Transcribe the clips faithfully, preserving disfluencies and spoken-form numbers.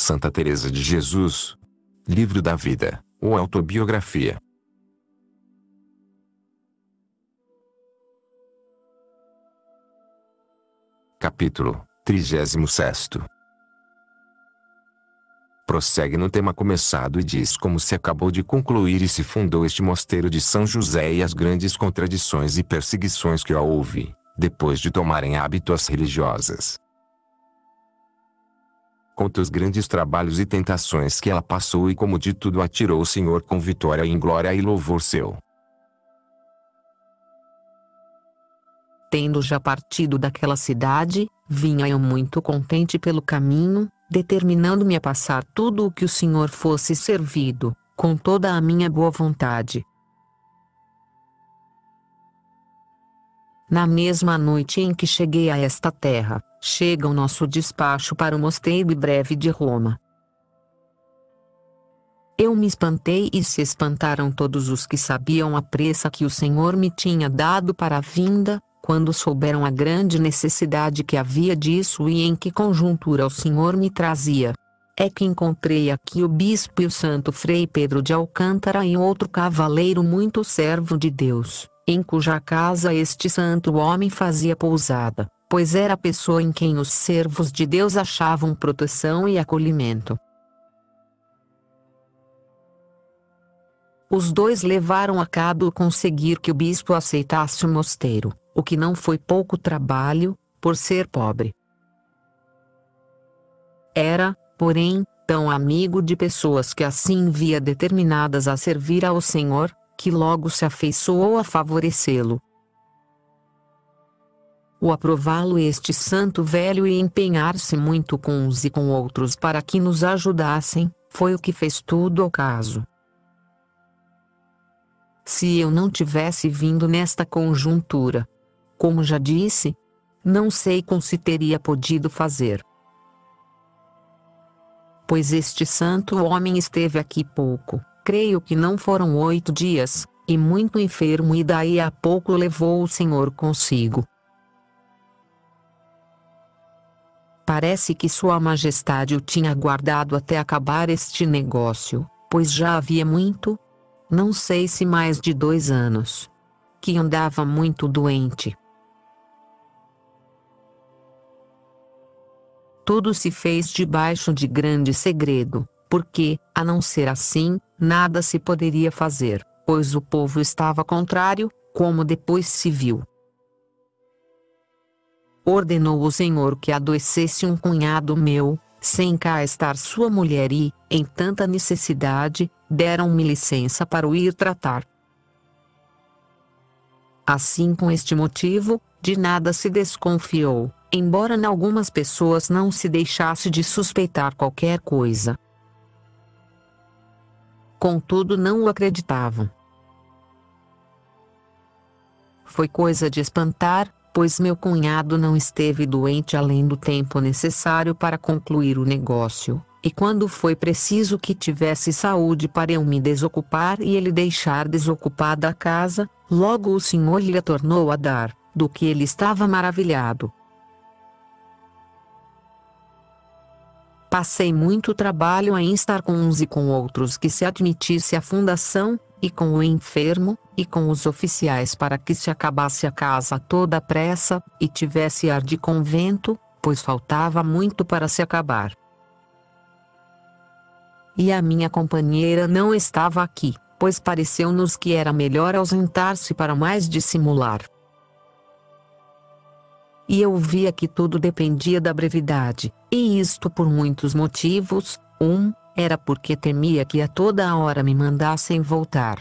Santa Teresa de Jesus. Livro da Vida, ou Autobiografia. Capítulo trigésimo sexto. Prossegue no tema começado e diz como se acabou de concluir e se fundou este mosteiro de São José e as grandes contradições e perseguições que houve, depois de tomarem hábito as religiosas. Conta os grandes trabalhos e tentações que ela passou e como de tudo a tirou o Senhor com vitória em glória e louvor seu. Tendo já partido daquela cidade, vinha eu muito contente pelo caminho, determinando-me a passar tudo o que o Senhor fosse servido, com toda a minha boa vontade. Na mesma noite em que cheguei a esta terra, chega o nosso despacho para o mosteiro breve de Roma. Eu me espantei e se espantaram todos os que sabiam a pressa que o Senhor me tinha dado para a vinda, quando souberam a grande necessidade que havia disso e em que conjuntura o Senhor me trazia. É que encontrei aqui o bispo e o santo Frei Pedro de Alcântara e outro cavaleiro muito servo de Deus, em cuja casa este santo homem fazia pousada, pois era a pessoa em quem os servos de Deus achavam proteção e acolhimento. Os dois levaram a cabo conseguir que o bispo aceitasse o mosteiro, o que não foi pouco trabalho, por ser pobre. Era, porém, tão amigo de pessoas que assim via determinadas a servir ao Senhor, que logo se afeiçoou a favorecê-lo. O aprová-lo este santo velho e empenhar-se muito com uns e com outros para que nos ajudassem, foi o que fez tudo ao caso. Se eu não tivesse vindo nesta conjuntura, como já disse, não sei como se teria podido fazer. Pois este santo homem esteve aqui pouco, creio que não foram oito dias, e muito enfermo e daí a pouco levou o Senhor consigo. Parece que Sua Majestade o tinha guardado até acabar este negócio, pois já havia muito, não sei se mais de dois anos, que andava muito doente. Tudo se fez debaixo de grande segredo, porque, a não ser assim, nada se poderia fazer, pois o povo estava contrário, como depois se viu. Ordenou o Senhor que adoecesse um cunhado meu, sem cá estar sua mulher e, em tanta necessidade, deram-me licença para o ir tratar. Assim com este motivo, de nada se desconfiou, embora em algumas pessoas não se deixasse de suspeitar qualquer coisa. Contudo não o acreditavam. Foi coisa de espantar, pois meu cunhado não esteve doente além do tempo necessário para concluir o negócio, e quando foi preciso que tivesse saúde para eu me desocupar e ele deixar desocupada a casa, logo o Senhor lhe a tornou a dar, do que ele estava maravilhado. Passei muito trabalho em estar com uns e com outros que se admitisse a fundação, e com o enfermo, e com os oficiais para que se acabasse a casa toda à pressa, e tivesse ar de convento, pois faltava muito para se acabar. E a minha companheira não estava aqui, pois pareceu-nos que era melhor ausentar-se para mais dissimular. E eu via que tudo dependia da brevidade, e isto por muitos motivos. Um, era porque temia que a toda a hora me mandassem voltar.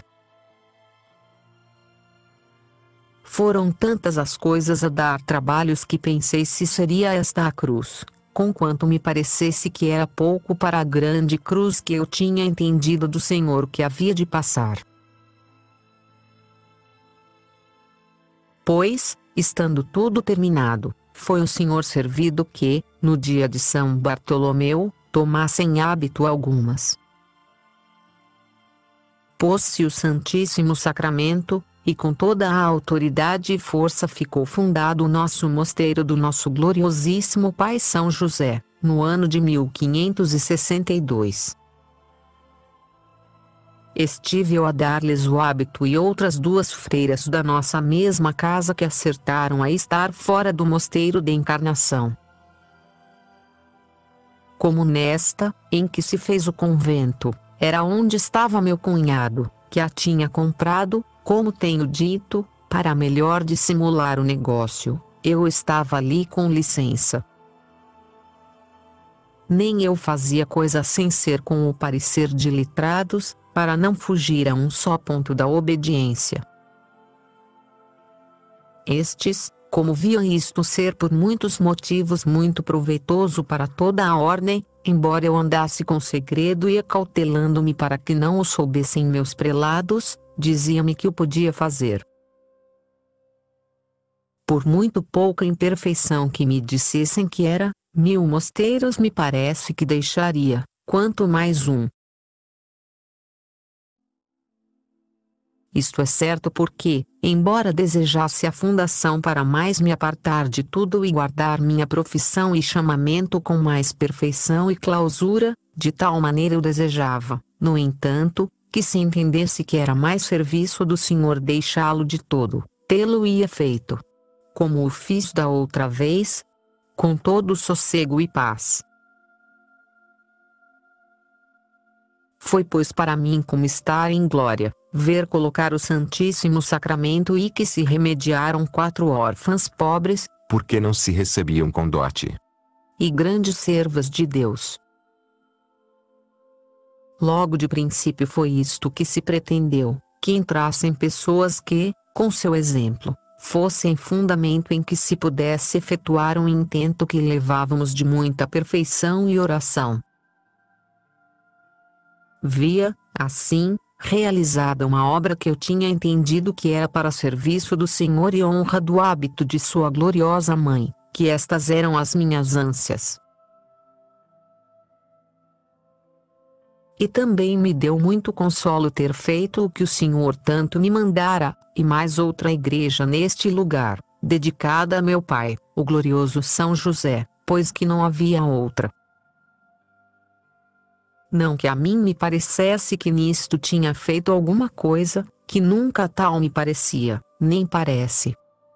Foram tantas as coisas a dar trabalhos que pensei se seria esta a cruz, conquanto me parecesse que era pouco para a grande cruz que eu tinha entendido do Senhor que havia de passar. Pois, estando tudo terminado, foi o Senhor servido que, no dia de São Bartolomeu, tomassem hábito algumas. Pôs-se o Santíssimo Sacramento, e com toda a autoridade e força ficou fundado o nosso mosteiro do nosso gloriosíssimo Pai São José, no ano de mil quinhentos e sessenta e dois. Estive eu a dar-lhes o hábito e outras duas freiras da nossa mesma casa que acertaram a estar fora do mosteiro de Encarnação. Como nesta, em que se fez o convento, era onde estava meu cunhado, que a tinha comprado, como tenho dito, para melhor dissimular o negócio, eu estava ali com licença. Nem eu fazia coisa sem ser com o parecer de letrados, para não fugir a um só ponto da obediência. Estes, como viam isto ser por muitos motivos muito proveitoso para toda a ordem, embora eu andasse com segredo e acautelando-me para que não o soubessem meus prelados, diziam-me que o podia fazer. Por muito pouca imperfeição que me dissessem que era, mil mosteiros me parece que deixaria, quanto mais um. Isto é certo porque, embora desejasse a fundação para mais me apartar de tudo e guardar minha profissão e chamamento com mais perfeição e clausura, de tal maneira eu desejava, no entanto, que se entendesse que era mais serviço do Senhor deixá-lo de todo, tê-lo-ia feito. Como o fiz da outra vez, com todo sossego e paz. Foi pois para mim como estar em glória, ver colocar o Santíssimo Sacramento e que se remediaram quatro órfãs pobres, porque não se recebiam com dote, e grandes servas de Deus. Logo de princípio foi isto que se pretendeu, que entrassem pessoas que, com seu exemplo, fossem fundamento em que se pudesse efetuar um intento que levávamos de muita perfeição e oração. Via, assim, realizada uma obra que eu tinha entendido que era para serviço do Senhor e honra do hábito de sua gloriosa mãe, que estas eram as minhas ânsias. E também me deu muito consolo ter feito o que o Senhor tanto me mandara, e mais outra igreja neste lugar, dedicada a meu pai, o glorioso São José, pois que não havia outra. Não que a mim me parecesse que nisto tinha feito alguma coisa, que nunca tal me parecia, nem parece.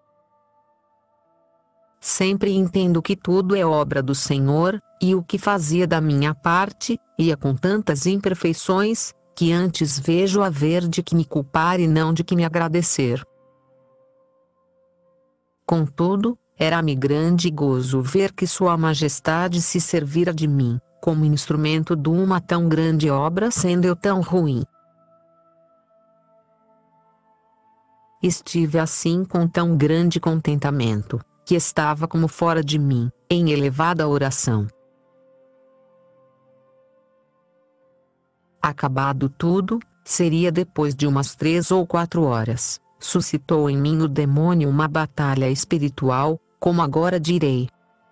Sempre entendo que tudo é obra do Senhor, e o que fazia da minha parte, ia com tantas imperfeições, que antes vejo haver de que me culpar e não de que me agradecer. Contudo, era-me grande gozo ver que Sua Majestade se servira de mim, como instrumento de uma tão grande obra sendo eu tão ruim. Estive assim com tão grande contentamento, que estava como fora de mim, em elevada oração. Acabado tudo, seria depois de umas três ou quatro horas, suscitou em mim o demônio uma batalha espiritual, como agora direi.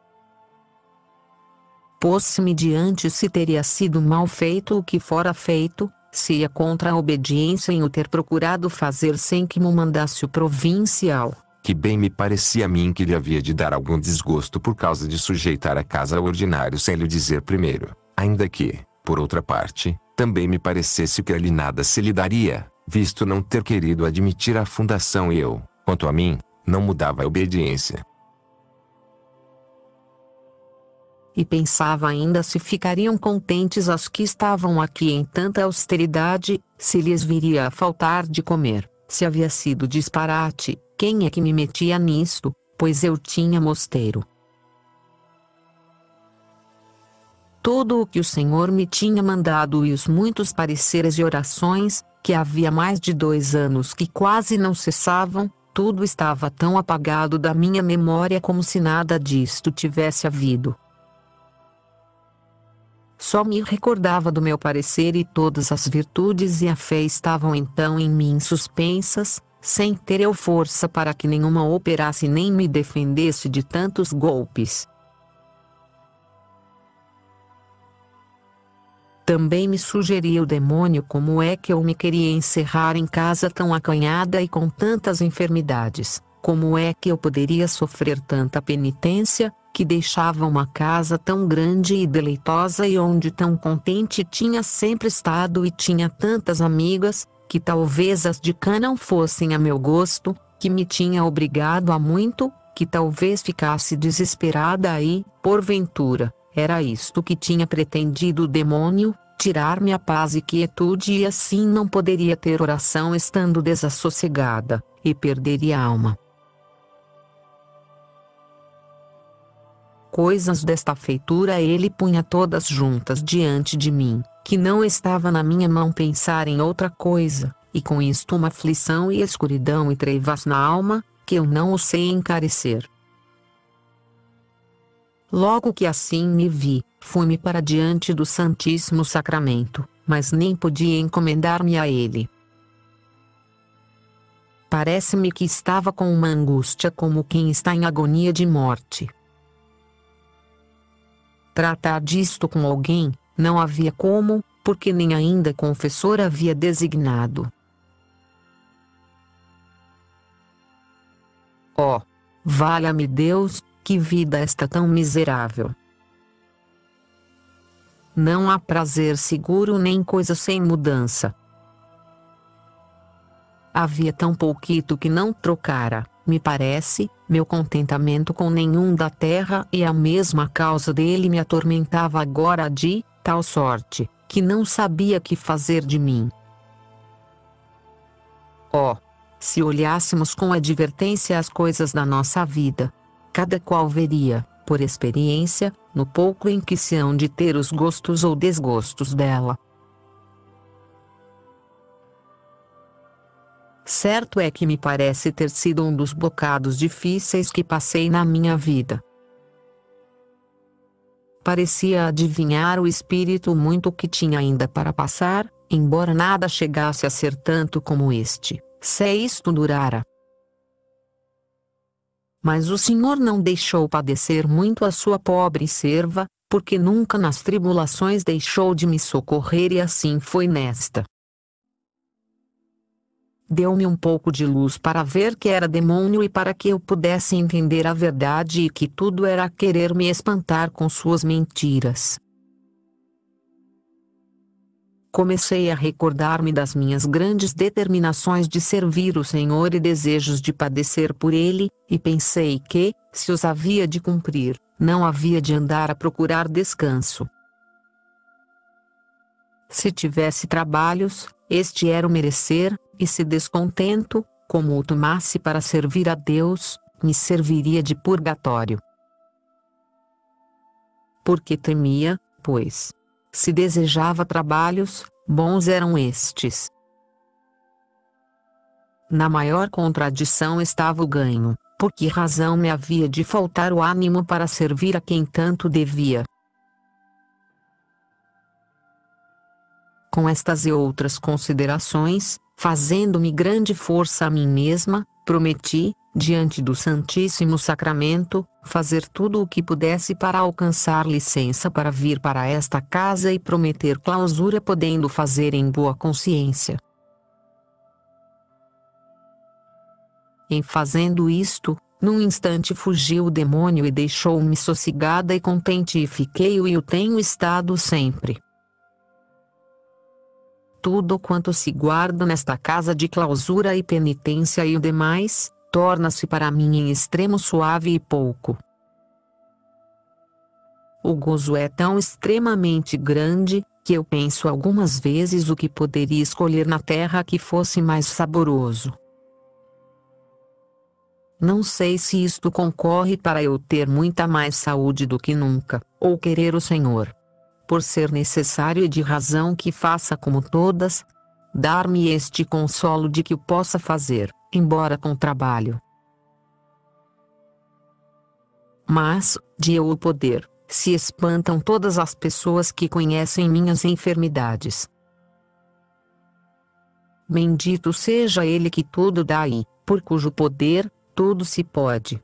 Pôs-me diante se teria sido mal feito o que fora feito, se ia contra a obediência em o ter procurado fazer sem que me mandasse o provincial. Que bem me parecia a mim que lhe havia de dar algum desgosto por causa de sujeitar a casa ao ordinário sem lhe dizer primeiro, ainda que, por outra parte, também me parecesse que ali nada se lhe daria, visto não ter querido admitir a fundação e eu, quanto a mim, não mudava a obediência. E pensava ainda se ficariam contentes as que estavam aqui em tanta austeridade, se lhes viria a faltar de comer, se havia sido disparate, quem é que me metia nisto, pois eu tinha mosteiro. Tudo o que o Senhor me tinha mandado e os muitos pareceres e orações, que havia mais de dois anos que quase não cessavam, tudo estava tão apagado da minha memória como se nada disto tivesse havido. Só me recordava do meu parecer e todas as virtudes e a fé estavam então em mim suspensas, sem ter eu força para que nenhuma operasse nem me defendesse de tantos golpes. Também me sugeria o demônio como é que eu me queria encerrar em casa tão acanhada e com tantas enfermidades, Como é que eu poderia sofrer tanta penitência, que deixava uma casa tão grande e deleitosa e onde tão contente tinha sempre estado e tinha tantas amigas, que talvez as de cá não fossem a meu gosto, que me tinha obrigado a muito, que talvez ficasse desesperada aí, porventura, era isto que tinha pretendido o demônio, tirar-me a paz e quietude e assim não poderia ter oração estando desassossegada, e perderia a alma. Coisas desta feitura ele punha todas juntas diante de mim, que não estava na minha mão pensar em outra coisa, e com isto uma aflição e escuridão e trevas na alma, que eu não o sei encarecer. Logo que assim me vi, fui-me para diante do Santíssimo Sacramento, mas nem podia encomendar-me a ele. Parece-me que estava com uma angústia como quem está em agonia de morte. Tratar disto com alguém, não havia como, porque nem ainda confessor havia designado. Oh, valha-me Deus, que vida esta tão miserável! Não há prazer seguro nem coisa sem mudança. Havia tão pouquito que não trocara, me parece, meu contentamento com nenhum da terra e a mesma causa dele me atormentava agora de tal sorte, que não sabia que fazer de mim. Oh, se olhássemos com advertência as coisas da nossa vida, cada qual veria, por experiência, no pouco em que se hão de ter os gostos ou desgostos dela. Certo é que me parece ter sido um dos bocados difíceis que passei na minha vida. Parecia adivinhar o espírito muito que tinha ainda para passar, embora nada chegasse a ser tanto como este, se isto durara. Mas o Senhor não deixou padecer muito a sua pobre serva, porque nunca nas tribulações deixou de me socorrer e assim foi nesta. Deu-me um pouco de luz para ver que era demônio e para que eu pudesse entender a verdade e que tudo era querer me espantar com suas mentiras. Comecei a recordar-me das minhas grandes determinações de servir o Senhor e desejos de padecer por Ele, e pensei que, se os havia de cumprir, não havia de andar a procurar descanso. Se tivesse trabalhos, este era o merecer, e se descontento, como o tomasse para servir a Deus, me serviria de purgatório. Porque temia, pois, se desejava trabalhos, bons eram estes. Na maior contradição estava o ganho, por que razão me havia de faltar o ânimo para servir a quem tanto devia. Com estas e outras considerações, fazendo-me grande força a mim mesma, prometi, diante do Santíssimo Sacramento, fazer tudo o que pudesse para alcançar licença para vir para esta casa e prometer clausura podendo fazer em boa consciência. Em fazendo isto, num instante fugiu o demônio e deixou-me sossegada e contente e fiquei-o e o tenho estado sempre. Tudo quanto se guarda nesta casa de clausura e penitência e o demais, torna-se para mim em extremo suave e pouco. O gozo é tão extremamente grande, que eu penso algumas vezes o que poderia escolher na terra que fosse mais saboroso. Não sei se isto concorre para eu ter muita mais saúde do que nunca, ou querer o Senhor, por ser necessário e de razão que faça como todas, dar-me este consolo de que o possa fazer, embora com trabalho. Mas, de eu o poder, se espantam todas as pessoas que conhecem minhas enfermidades. Bendito seja Ele que tudo dá e, por cujo poder, tudo se pode.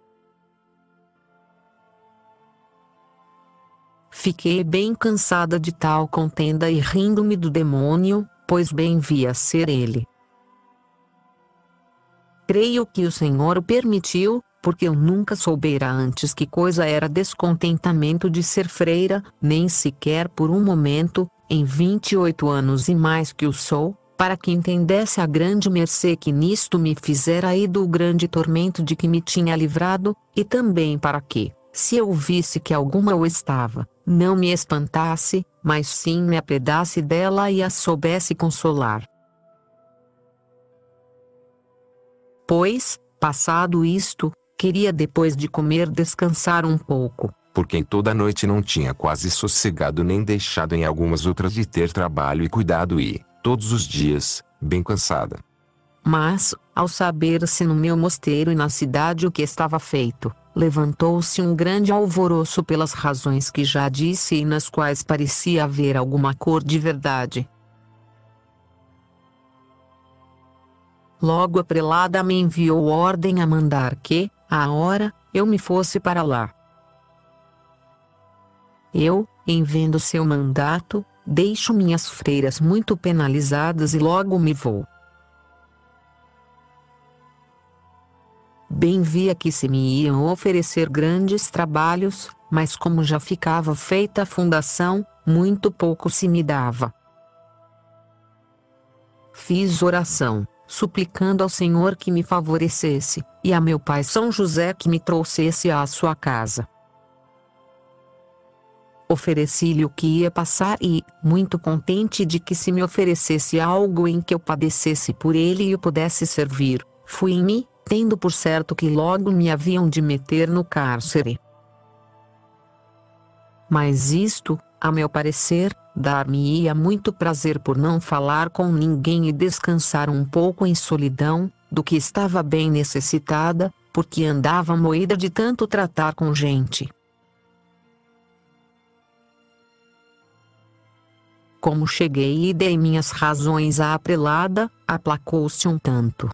Fiquei bem cansada de tal contenda e rindo-me do demônio, pois bem via ser ele. creio que o Senhor o permitiu, porque eu nunca soubera antes que coisa era descontentamento de ser freira, nem sequer por um momento, em vinte e oito anos e mais que o sou, para que entendesse a grande mercê que nisto me fizera e do grande tormento de que me tinha livrado, e também para que, se eu visse que alguma o estava, não me espantasse, mas sim me apedasse dela e a soubesse consolar. Pois, passado isto, queria depois de comer descansar um pouco, porque em toda a noite não tinha quase sossegado nem deixado em algumas outras de ter trabalho e cuidado e, todos os dias, bem cansada. Mas, ao saber-se no meu mosteiro e na cidade o que estava feito, levantou-se um grande alvoroço pelas razões que já disse e nas quais parecia haver alguma cor de verdade. Logo a prelada me enviou ordem a mandar que, à hora, eu me fosse para lá. Eu, em vendo seu mandato, deixo minhas freiras muito penalizadas e logo me vou. Bem via que se me iam oferecer grandes trabalhos, mas como já ficava feita a fundação, muito pouco se me dava. Fiz oração, suplicando ao Senhor que me favorecesse, e a meu pai São José que me trouxesse à sua casa. Ofereci-lhe o que ia passar e, muito contente de que se me oferecesse algo em que eu padecesse por ele e o pudesse servir, fui-me, tendo por certo que logo me haviam de meter no cárcere. Mas isto, a meu parecer, dar-me-ia muito prazer por não falar com ninguém e descansar um pouco em solidão, do que estava bem necessitada, porque andava moída de tanto tratar com gente. Como cheguei e dei minhas razões à prelada, aplacou-se um tanto.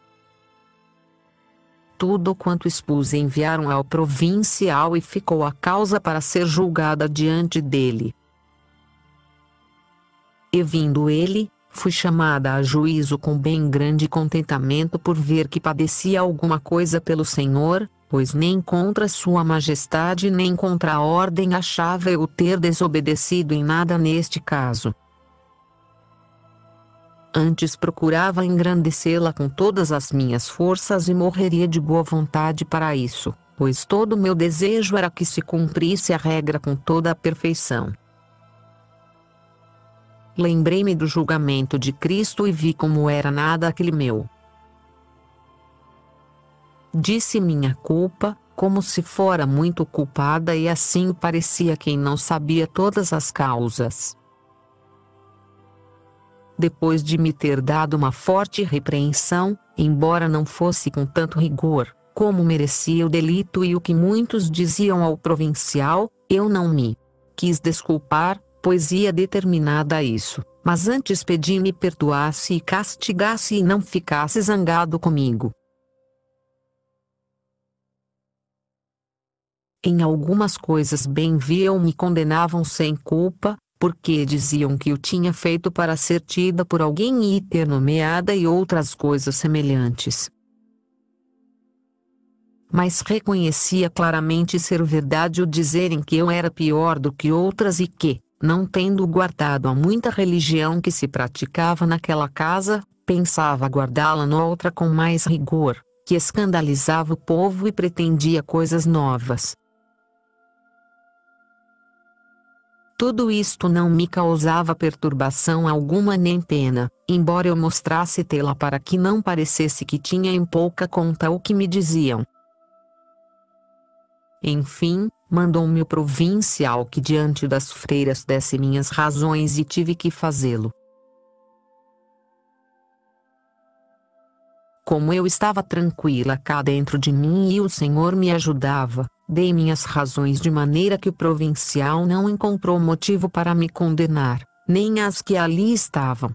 Tudo quanto expus enviaram ao provincial e ficou a causa para ser julgada diante dele. E vindo ele, fui chamada a juízo com bem grande contentamento por ver que padecia alguma coisa pelo Senhor, pois nem contra sua majestade nem contra a ordem achava eu ter desobedecido em nada neste caso. Antes procurava engrandecê-la com todas as minhas forças e morreria de boa vontade para isso, pois todo o meu desejo era que se cumprisse a regra com toda a perfeição. Lembrei-me do julgamento de Cristo e vi como era nada aquele meu. Disse minha culpa, como se fora muito culpada e assim parecia quem não sabia todas as causas. Depois de me ter dado uma forte repreensão, embora não fosse com tanto rigor, como merecia o delito e o que muitos diziam ao provincial, eu não me quis desculpar, pois ia determinada a isso, mas antes pedi-me perdoasse e castigasse e não ficasse zangado comigo. Em algumas coisas bem viam me condenavam sem culpa, porque diziam que eu tinha feito para ser tida por alguém e ter nomeada e outras coisas semelhantes. Mas reconhecia claramente ser verdade o dizerem que eu era pior do que outras e que, não tendo guardado a muita religião que se praticava naquela casa, pensava guardá-la noutra com mais rigor, que escandalizava o povo e pretendia coisas novas. Tudo isto não me causava perturbação alguma nem pena, embora eu mostrasse tê-la para que não parecesse que tinha em pouca conta o que me diziam. Enfim, mandou-me o provincial que diante das freiras desse minhas razões e tive que fazê-lo. Como eu estava tranquila cá dentro de mim e o Senhor me ajudava, dei minhas razões de maneira que o provincial não encontrou motivo para me condenar, nem as que ali estavam.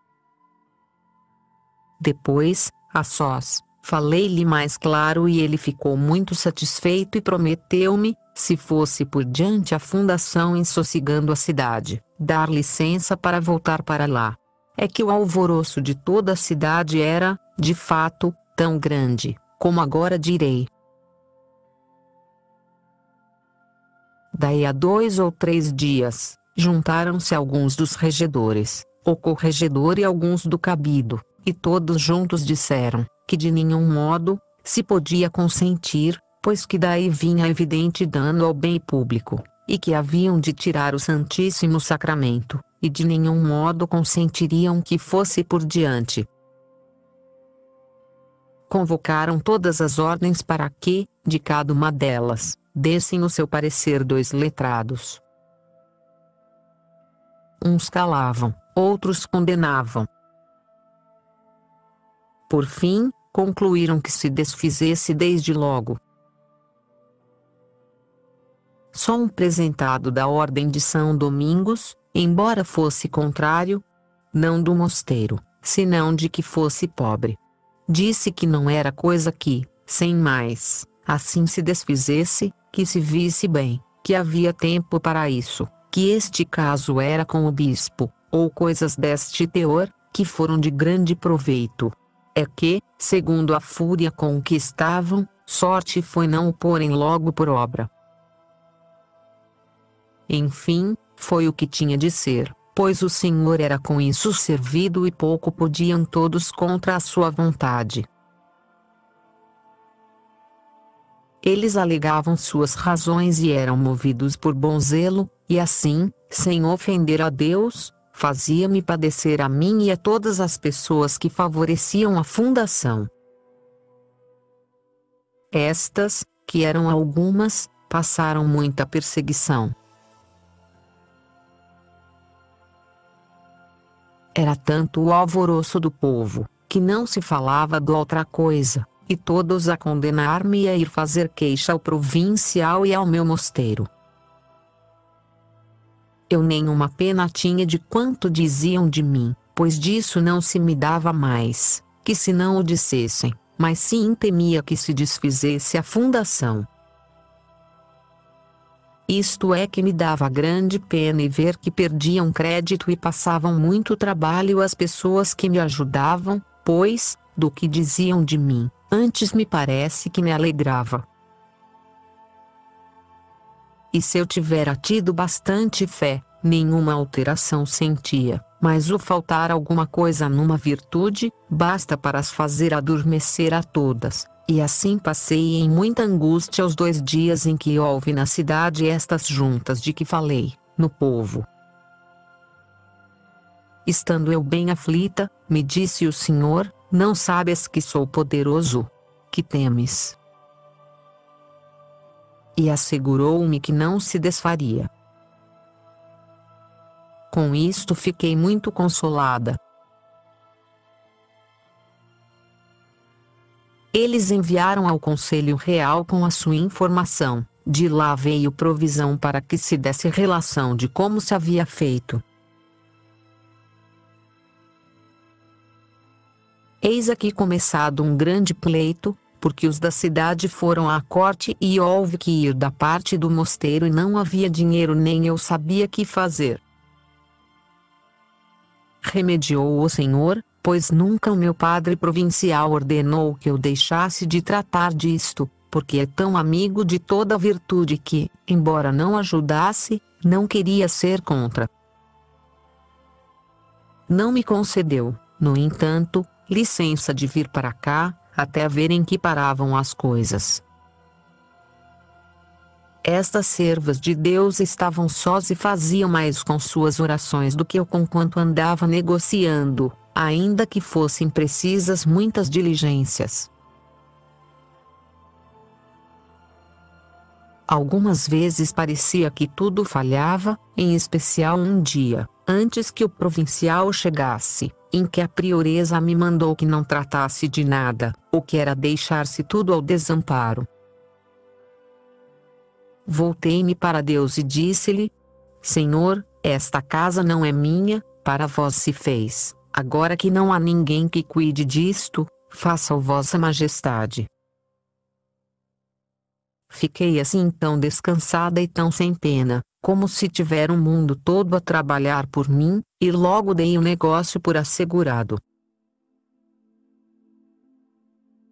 Depois, a sós, falei-lhe mais claro e ele ficou muito satisfeito e prometeu-me, se fosse por diante a fundação em sossegando a cidade, dar licença para voltar para lá. É que o alvoroço de toda a cidade era, de fato, tão grande, como agora direi. Daí a dois ou três dias, juntaram-se alguns dos regedores, o corregedor e alguns do cabido, e todos juntos disseram, que de nenhum modo se podia consentir, pois que daí vinha evidente dano ao bem público, e que haviam de tirar o Santíssimo Sacramento, e de nenhum modo consentiriam que fosse por diante. Convocaram todas as ordens para que, de cada uma delas, dessem o seu parecer dois letrados. Uns calavam, outros condenavam. Por fim, concluíram que se desfizesse desde logo. Só um presentado da Ordem de São Domingos, embora fosse contrário, não do mosteiro, senão de que fosse pobre, disse que não era coisa que, sem mais, assim se desfizesse, que se visse bem, que havia tempo para isso, que este caso era com o bispo, ou coisas deste teor, que foram de grande proveito. É que, segundo a fúria com que estavam, sorte foi não o porem logo por obra. Enfim, foi o que tinha de ser, pois o Senhor era com isso servido e pouco podiam todos contra a sua vontade. Eles alegavam suas razões e eram movidos por bom zelo, e assim, sem ofender a Deus, fazia-me padecer a mim e a todas as pessoas que favoreciam a fundação. Estas, que eram algumas, passaram muita perseguição. Era tanto o alvoroço do povo, que não se falava de outra coisa, e todos a condenar-me e a ir fazer queixa ao provincial e ao meu mosteiro. Eu nenhuma pena tinha de quanto diziam de mim, pois disso não se me dava mais, que se não o dissessem, mas sim temia que se desfizesse a fundação. Isto é que me dava grande pena e ver que perdiam crédito e passavam muito trabalho as pessoas que me ajudavam, pois, do que diziam de mim, antes me parece que me alegrava. E se eu tivera tido bastante fé, nenhuma alteração sentia, mas o faltar alguma coisa numa virtude, basta para as fazer adormecer a todas. E assim passei em muita angústia os dois dias em que houve na cidade estas juntas de que falei, no povo. Estando eu bem aflita, me disse o Senhor, não sabes que sou poderoso? Que temes? E assegurou-me que não se desfaria. Com isto fiquei muito consolada. Eles enviaram ao Conselho Real com a sua informação, de lá veio provisão para que se desse relação de como se havia feito. Eis aqui começado um grande pleito, porque os da cidade foram à corte e houve que ir da parte do mosteiro e não havia dinheiro nem eu sabia que fazer. Remediou o Senhor, pois nunca o meu padre provincial ordenou que eu deixasse de tratar disto, porque é tão amigo de toda a virtude que, embora não ajudasse, não queria ser contra. Não me concedeu, no entanto, licença de vir para cá, até ver em que paravam as coisas. Estas servas de Deus estavam sós e faziam mais com suas orações do que eu conquanto andava negociando, ainda que fossem precisas muitas diligências. Algumas vezes parecia que tudo falhava, em especial um dia, antes que o provincial chegasse, em que a prioresa me mandou que não tratasse de nada, o que era deixar-se tudo ao desamparo. Voltei-me para Deus e disse-lhe: Senhor, esta casa não é minha, para vós se fez, agora que não há ninguém que cuide disto, faça-o vossa majestade. Fiquei assim tão descansada e tão sem pena, como se tivera o mundo todo a trabalhar por mim, e logo dei o negócio por assegurado.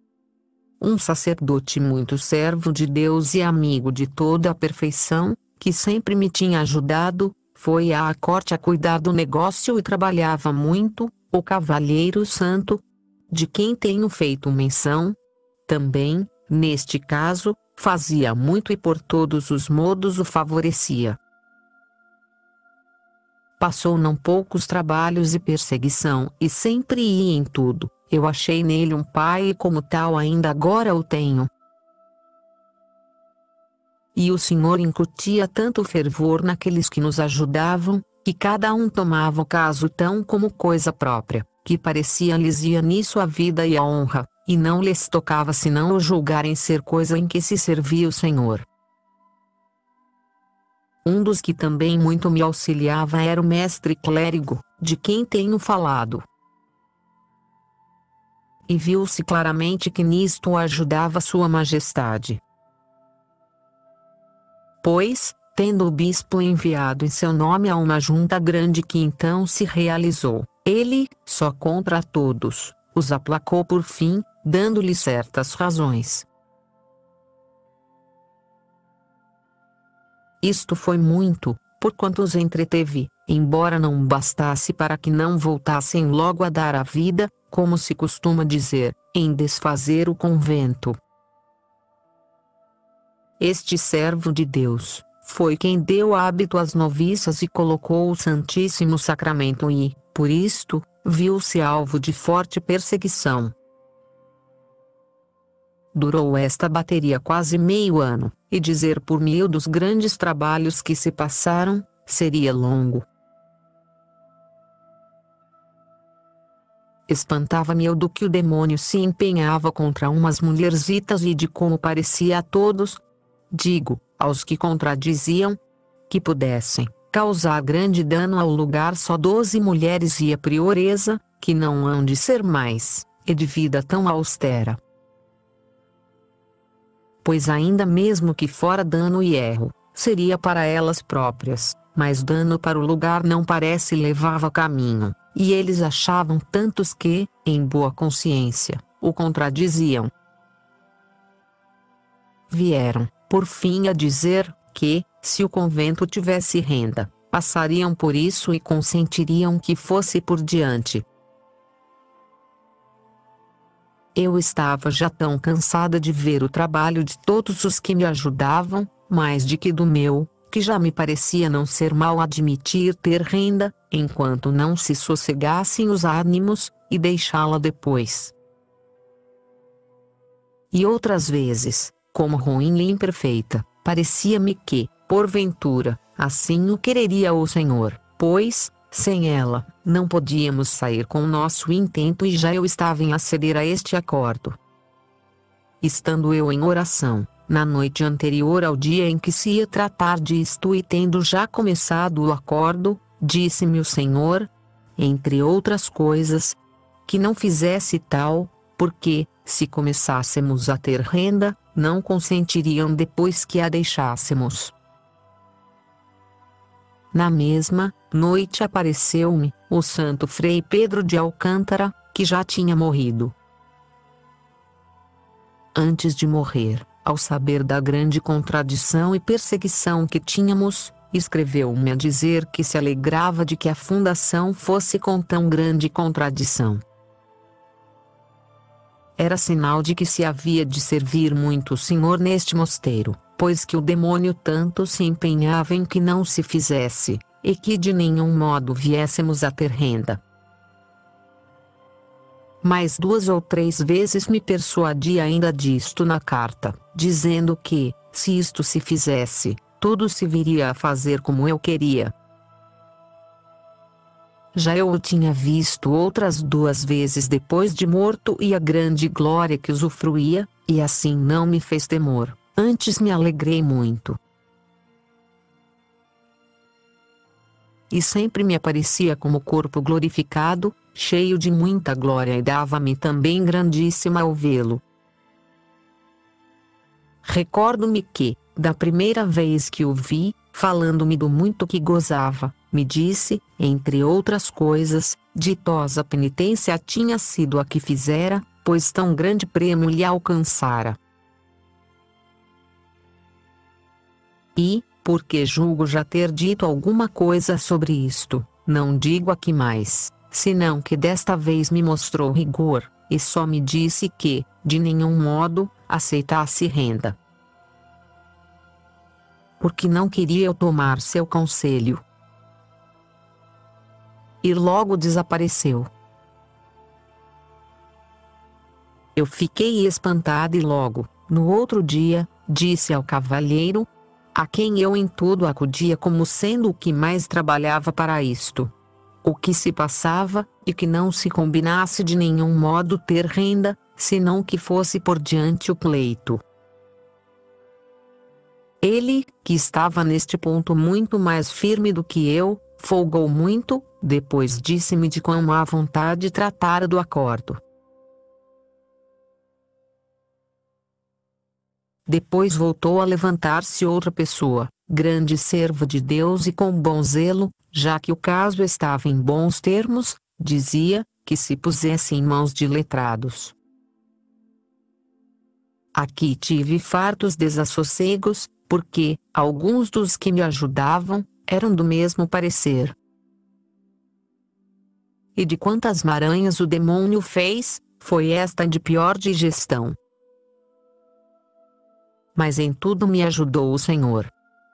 um sacerdote muito servo de Deus e amigo de toda a perfeição, que sempre me tinha ajudado, foi à corte a cuidar do negócio e trabalhava muito, o cavalheiro santo, de quem tenho feito menção. Também, neste caso, fazia muito e por todos os modos o favorecia. Passou não poucos trabalhos e perseguição e sempre ia em tudo. Eu achei nele um pai e como tal ainda agora o tenho. E o Senhor incutia tanto fervor naqueles que nos ajudavam, que cada um tomava o caso tão como coisa própria, que parecia-lhes ia nisso a vida e a honra, e não lhes tocava senão o julgarem ser coisa em que se servia o Senhor. Um dos que também muito me auxiliava era o mestre clérigo, de quem tenho falado. E viu-se claramente que nisto ajudava Sua Majestade. Pois, tendo o bispo enviado em seu nome a uma junta grande que então se realizou, ele, só contra todos, os aplacou por fim, dando-lhe certas razões. Isto foi muito, porquanto os entreteve, embora não bastasse para que não voltassem logo a dar a vida, como se costuma dizer, em desfazer o convento. Este servo de Deus, foi quem deu hábito às noviças e colocou o Santíssimo Sacramento e, por isto, viu-se alvo de forte perseguição. Durou esta bateria quase meio ano, e dizer por mil dos grandes trabalhos que se passaram, seria longo. Espantava-me eu do que o demônio se empenhava contra umas mulherzitas e de como parecia a todos, digo, aos que contradiziam, que pudessem causar grande dano ao lugar só doze mulheres e a prioresa, que não hão de ser mais, e de vida tão austera. Pois ainda mesmo que fora dano e erro, seria para elas próprias, mas dano para o lugar não parece levava caminho, e eles achavam tantos que, em boa consciência, o contradiziam. Vieram, por fim, a dizer, que, se o convento tivesse renda, passariam por isso e consentiriam que fosse por diante. Eu estava já tão cansada de ver o trabalho de todos os que me ajudavam, mais de que do meu, que já me parecia não ser mal admitir ter renda, enquanto não se sossegassem os ânimos, e deixá-la depois. E outras vezes, como ruim e imperfeita, parecia-me que, porventura, assim o quereria o Senhor, pois, sem ela, não podíamos sair com o nosso intento e já eu estava em aceder a este acordo. Estando eu em oração, na noite anterior ao dia em que se ia tratar disto e tendo já começado o acordo, disse-me o Senhor, entre outras coisas, que não fizesse tal, porque, se começássemos a ter renda, não consentiriam depois que a deixássemos. Na mesma noite apareceu-me o santo Frei Pedro de Alcântara, que já tinha morrido. Antes de morrer, ao saber da grande contradição e perseguição que tínhamos, escreveu-me a dizer que se alegrava de que a fundação fosse com tão grande contradição. Era sinal de que se havia de servir muito o Senhor neste mosteiro, pois que o demônio tanto se empenhava em que não se fizesse, e que de nenhum modo viéssemos a ter renda. Mas duas ou três vezes me persuadi ainda disto na carta, dizendo que, se isto se fizesse, tudo se viria a fazer como eu queria. Já eu o tinha visto outras duas vezes depois de morto e a grande glória que usufruía, e assim não me fez temor, antes me alegrei muito. E sempre me aparecia como corpo glorificado, cheio de muita glória e dava-me também grandíssima ao vê-lo. Recordo-me que, da primeira vez que o vi, falando-me do muito que gozava, me disse, entre outras coisas, ditosa penitência tinha sido a que fizera, pois tão grande prêmio lhe alcançara. E, porque julgo já ter dito alguma coisa sobre isto, não digo aqui mais, senão que desta vez me mostrou rigor, e só me disse que, de nenhum modo, aceitasse renda. Porque não queria eu tomar seu conselho. E logo desapareceu. Eu fiquei espantada e logo, no outro dia, disse ao cavalheiro, a quem eu em tudo acudia como sendo o que mais trabalhava para isto, o que se passava, e que não se combinasse de nenhum modo ter renda, senão que fosse por diante o pleito. Ele, que estava neste ponto muito mais firme do que eu, folgou muito, depois disse-me de quão à vontade tratara do acordo. Depois voltou a levantar-se outra pessoa, grande servo de Deus e com bom zelo, já que o caso estava em bons termos, dizia, que se pusesse em mãos de letrados. Aqui tive fartos desassossegos, porque, alguns dos que me ajudavam, eram do mesmo parecer. E de quantas maranhas o demônio fez, foi esta de pior digestão. Mas em tudo me ajudou o Senhor.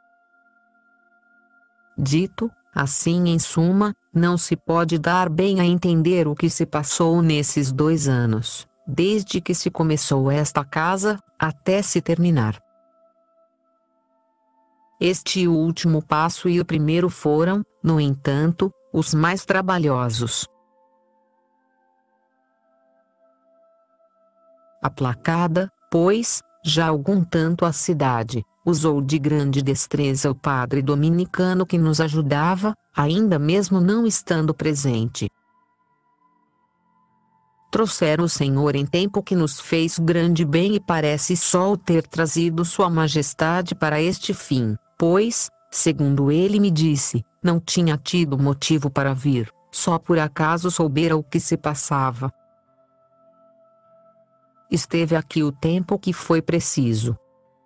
Dito, assim em suma, não se pode dar bem a entender o que se passou nesses dois anos, desde que se começou esta casa, até se terminar. Este último passo e o primeiro foram, no entanto, os mais trabalhosos. Aplacada, pois, já algum tanto a cidade, usou de grande destreza o padre dominicano que nos ajudava, ainda mesmo não estando presente. Trouxeram o Senhor em tempo que nos fez grande bem e parece só o ter trazido Sua Majestade para este fim, pois, segundo ele me disse, não tinha tido motivo para vir, só por acaso soubera o que se passava. Esteve aqui o tempo que foi preciso.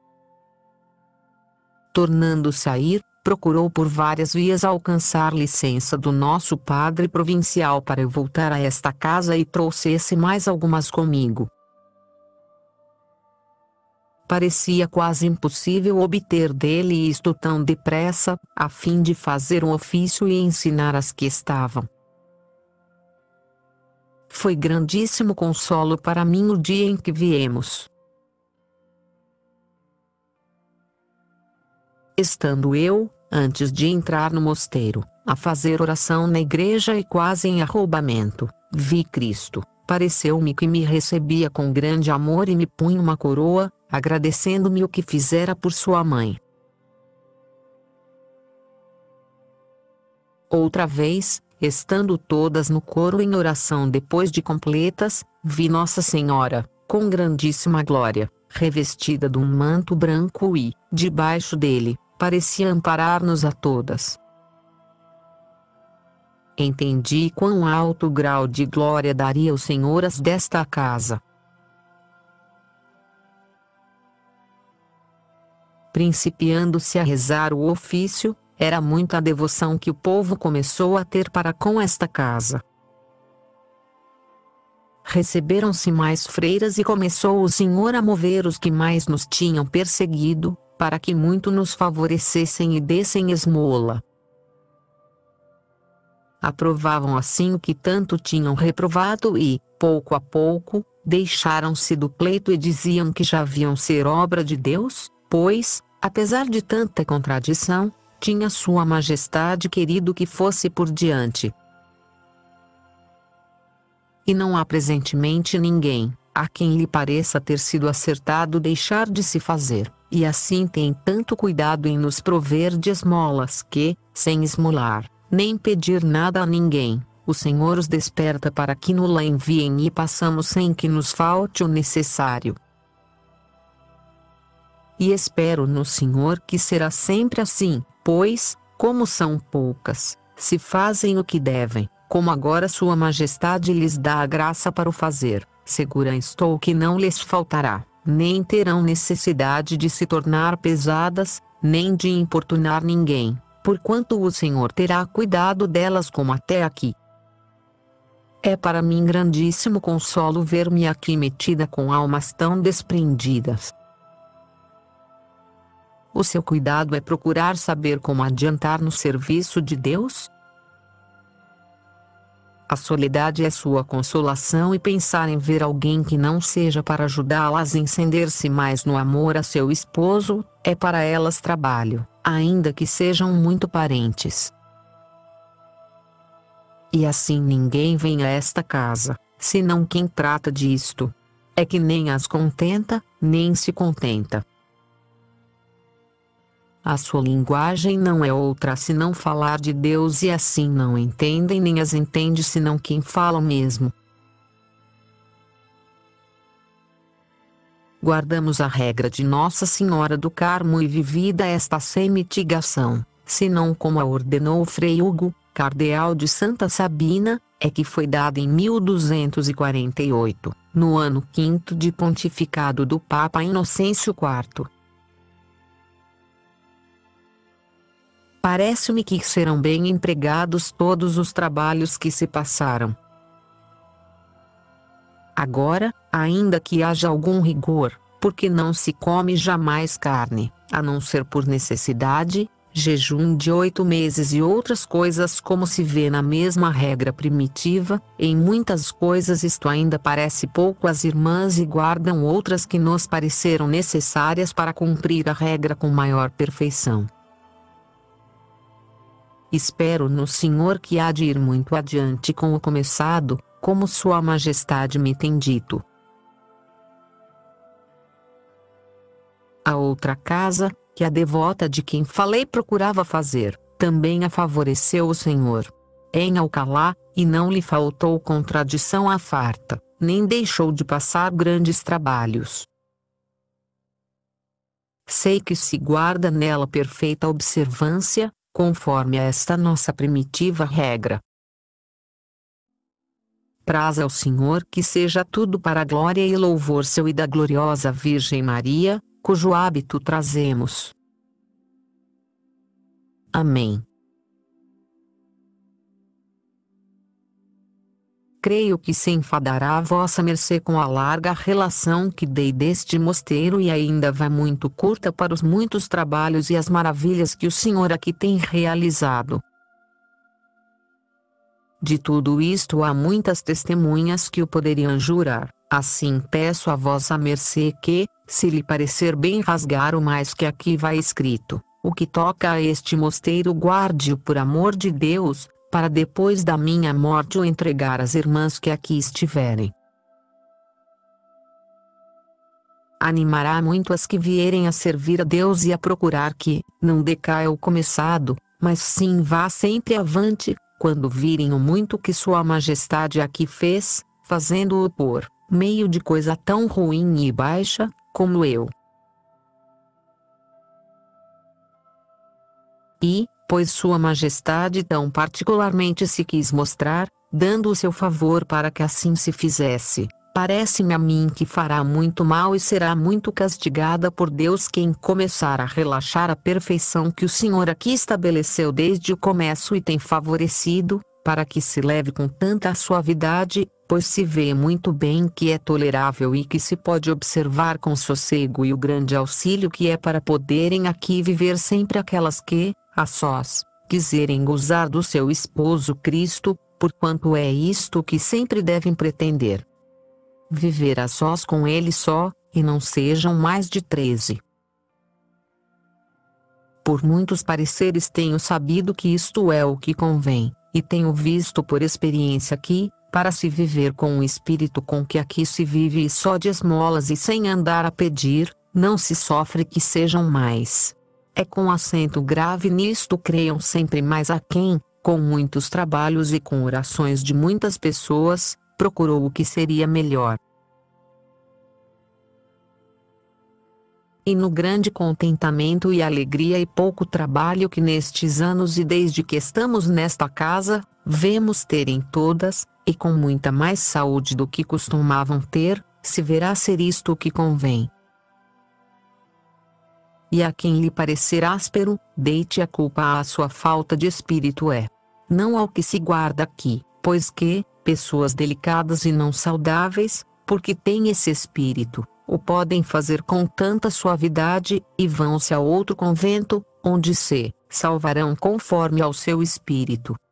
Tornando-se a ir, procurou por várias vias alcançar licença do nosso padre provincial para eu voltar a esta casa e trouxesse mais algumas comigo. Parecia quase impossível obter dele isto tão depressa, a fim de fazer um ofício e ensinar as que estavam. Foi grandíssimo consolo para mim o dia em que viemos. Estando eu, antes de entrar no mosteiro, a fazer oração na igreja e quase em arroubamento, vi Cristo, pareceu-me que me recebia com grande amor e me punha uma coroa, agradecendo-me o que fizera por sua mãe. Outra vez, estando todas no coro em oração depois de completas, vi Nossa Senhora, com grandíssima glória, revestida de um manto branco e, debaixo dele, parecia amparar-nos a todas. Entendi quão alto grau de glória daria o Senhor às desta casa. Principiando-se a rezar o ofício, era muita a devoção que o povo começou a ter para com esta casa. Receberam-se mais freiras e começou o Senhor a mover os que mais nos tinham perseguido, para que muito nos favorecessem e dessem esmola. Aprovavam assim o que tanto tinham reprovado e, pouco a pouco, deixaram-se do pleito e diziam que já haviam ser obra de Deus, pois, apesar de tanta contradição, tinha Sua Majestade querido que fosse por diante. E não há presentemente ninguém, a quem lhe pareça ter sido acertado deixar de se fazer, e assim tem tanto cuidado em nos prover de esmolas que, sem esmolar, nem pedir nada a ninguém, o Senhor os desperta para que nos-la enviem e passamos sem que nos falte o necessário. E espero no Senhor que será sempre assim, pois, como são poucas, se fazem o que devem, como agora Sua Majestade lhes dá a graça para o fazer, segura estou que não lhes faltará, nem terão necessidade de se tornar pesadas, nem de importunar ninguém, porquanto o Senhor terá cuidado delas como até aqui. É para mim grandíssimo consolo ver-me aqui metida com almas tão desprendidas. O seu cuidado é procurar saber como adiantar no serviço de Deus? A soledade é sua consolação e pensar em ver alguém que não seja para ajudá-las a incender-se mais no amor a seu esposo, é para elas trabalho, ainda que sejam muito parentes. E assim ninguém vem a esta casa, senão quem trata disto. É que nem as contenta, nem se contenta. A sua linguagem não é outra senão falar de Deus e assim não entendem nem as entende senão quem fala mesmo. Guardamos a regra de Nossa Senhora do Carmo e vivida esta sem mitigação, senão como a ordenou Frei Hugo, cardeal de Santa Sabina, é que foi dada em mil duzentos e quarenta e oito, no ano quinto de pontificado do Papa Inocêncio quarto. Parece-me que serão bem empregados todos os trabalhos que se passaram. Agora, ainda que haja algum rigor, porque não se come jamais carne, a não ser por necessidade, jejum de oito meses e outras coisas como se vê na mesma regra primitiva, em muitas coisas isto ainda parece pouco às irmãs e guardam outras que nos pareceram necessárias para cumprir a regra com maior perfeição. Espero no Senhor que há de ir muito adiante com o começado, como Sua Majestade me tem dito. A outra casa, que a devota de quem falei procurava fazer, também a favoreceu o Senhor. Em Alcalá, e não lhe faltou contradição à farta, nem deixou de passar grandes trabalhos. Sei que se guarda nela perfeita observância, conforme a esta nossa primitiva regra. Praza ao Senhor que seja tudo para a glória e louvor seu e da gloriosa Virgem Maria, cujo hábito trazemos. Amém. Creio que se enfadará a vossa mercê com a larga relação que dei deste mosteiro e ainda vai muito curta para os muitos trabalhos e as maravilhas que o Senhor aqui tem realizado. De tudo isto há muitas testemunhas que o poderiam jurar, assim peço a vossa mercê que, se lhe parecer bem rasgar o mais que aqui vai escrito, o que toca a este mosteiro guarde-o por amor de Deus, para depois da minha morte o entregar às irmãs que aqui estiverem. Animará muito as que vierem a servir a Deus e a procurar que, não decaia o começado, mas sim vá sempre avante, quando virem o muito que Sua Majestade aqui fez, fazendo-o por meio de coisa tão ruim e baixa, como eu. E, pois Sua Majestade tão particularmente se quis mostrar, dando o seu favor para que assim se fizesse, parece-me a mim que fará muito mal e será muito castigada por Deus quem começar a relaxar a perfeição que o Senhor aqui estabeleceu desde o começo e tem favorecido, para que se leve com tanta suavidade, pois se vê muito bem que é tolerável e que se pode observar com sossego e o grande auxílio que é para poderem aqui viver sempre aquelas que, a sós, quiserem gozar do seu esposo Cristo, porquanto é isto que sempre devem pretender. Viver a sós com ele só, e não sejam mais de treze. Por muitos pareceres tenho sabido que isto é o que convém, e tenho visto por experiência que, para se viver com o espírito com que aqui se vive e só de esmolas e sem andar a pedir, não se sofre que sejam mais. É com acento grave nisto creiam sempre mais a quem, com muitos trabalhos e com orações de muitas pessoas, procurou o que seria melhor. E no grande contentamento e alegria e pouco trabalho que nestes anos e desde que estamos nesta casa, vemos ter em todas, e com muita mais saúde do que costumavam ter, se verá ser isto o que convém. E a quem lhe parecer áspero, deite a culpa à sua falta de espírito é. Não ao que se guarda aqui, pois que, pessoas delicadas e não saudáveis, porque têm esse espírito, o podem fazer com tanta suavidade, e vão-se a outro convento, onde se salvarão conforme ao seu espírito.